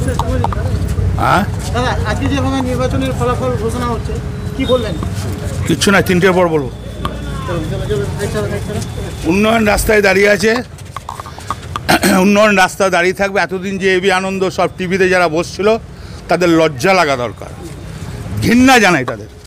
হ্যাঁ, আজকে যেভাবে নির্বাচনের ফলাফল ঘোষণা হচ্ছে কি বললেন? কিচ্ছু না, 3টের পর বলবো। উন্নয়ন রাস্তায় দাঁড়িয়ে আছে, উন্নয়ন রাস্তা দাঁড়িয়ে থাকবে। এতদিন যে এবি আনন্দ সব টিভিতে যারা বসছিল তাদের লজ্জা লাগা দরকার, ঘৃণা জানাই তাদের।